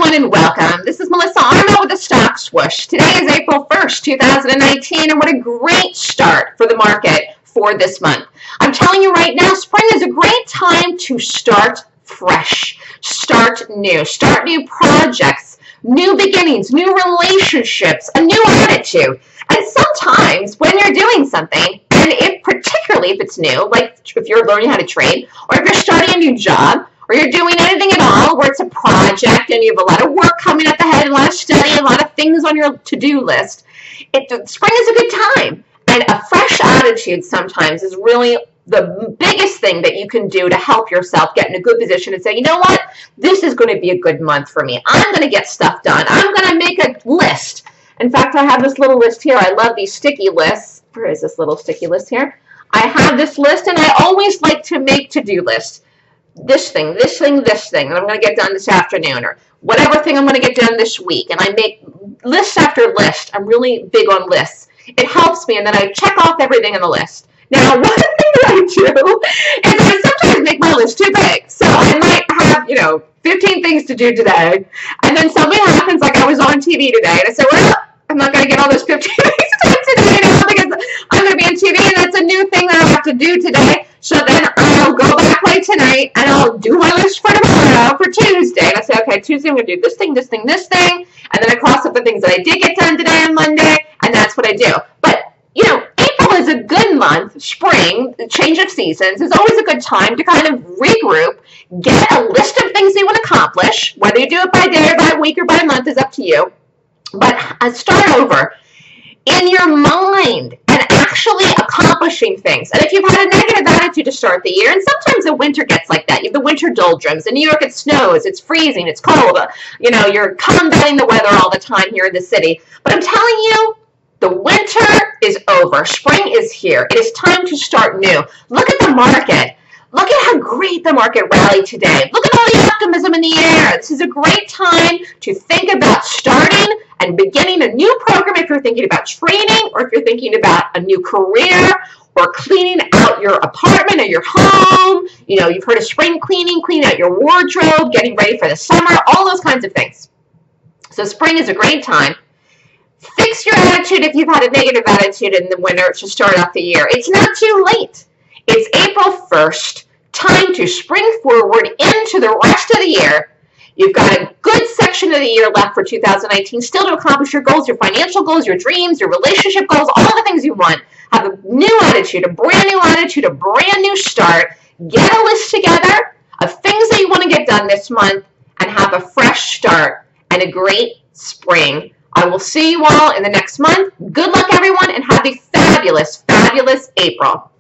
everyone, and welcome. This is Melissa Armo with the Stock Swoosh. Today is April 1st, 2019, and what a great start for the market for this month. I'm telling you right now, spring is a great time to start fresh, start new projects, new beginnings, new relationships, a new attitude. And sometimes when you're doing something, and particularly if it's new, like if you're learning how to trade, or if you're starting a new job, or you're doing anything at all where it's a project and you have a lot of work coming up ahead, a lot of study, a lot of things on your to-do list, spring is a good time. And a fresh attitude sometimes is really the biggest thing that you can do to help yourself get in a good position and say, you know what, this is going to be a good month for me. I'm going to get stuff done. I'm going to make a list. In fact, I have this little list here. I love these sticky lists. Where is this little sticky list here? I have this list, and I always like to make to-do lists. This thing, this thing, this thing, and I'm going to get done this afternoon, or whatever thing I'm going to get done this week. And I make list after list. I'm really big on lists. It helps me, and then I check off everything on the list. Now, one thing that I do is I sometimes make my list too big. So I might have, 15 things to do today, and then something happens, like I was on TV today, and I said, well, I'm not going to get all those 15 things done today, because I'm going to be on TV, and that's a new thing that I have to do today. So then I'll go back late tonight, and I'll do my list for tomorrow, for Tuesday. And I say, okay, Tuesday I'm going to do this thing, this thing, this thing. And then I cross up the things that I did get done today on Monday, and that's what I do. But, April is a good month. Spring, the change of seasons, is always a good time to kind of regroup, get a list of things you want to accomplish. Whether you do it by day or by week or by month is up to you. But start over in your mind and actually accomplishing things. And if you've had a negative attitude to start the year, and sometimes the winter gets like that. You have the winter doldrums. In New York, it snows, it's freezing, it's cold. You're combating the weather all the time here in the city. But I'm telling you, the winter is over. Spring is here. It is time to start new. Look at the market. Look at how great the market rallied today. Look at all the optimism in the air. This is a great time to think about starting and beginning a new program if you're thinking about training, or if you're thinking about a new career, or cleaning out your apartment or your home. You've heard of spring cleaning out your wardrobe, getting ready for the summer, all those kinds of things. So spring is a great time. Fix your attitude if you've had a negative attitude in the winter to start off the year. It's not too late. It's April 1st. Time to spring forward into the rest of the year. You've got a good section of the year left for 2019 still to accomplish your goals, your financial goals, your dreams, your relationship goals, all the things you want. Have a new attitude, a brand new attitude, a brand new start. Get a list together of things that you want to get done this month and have a fresh start and a great spring. I will see you all in the next month. Good luck, everyone, and have a fabulous, fabulous April.